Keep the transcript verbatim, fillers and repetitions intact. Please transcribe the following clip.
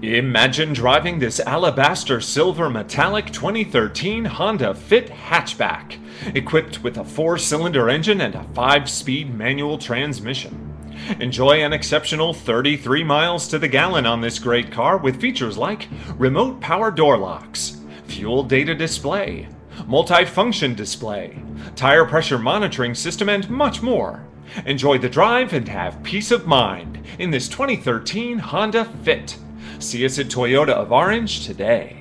Imagine driving this alabaster silver metallic twenty thirteen Honda Fit hatchback, equipped with a four-cylinder engine and a five-speed manual transmission. Enjoy an exceptional thirty-three miles to the gallon on this great car with features like remote power door locks, fuel data display, multi-function display, tire pressure monitoring system, and much more. Enjoy the drive and have peace of mind in this twenty thirteen Honda Fit. See us at Toyota of Orange today.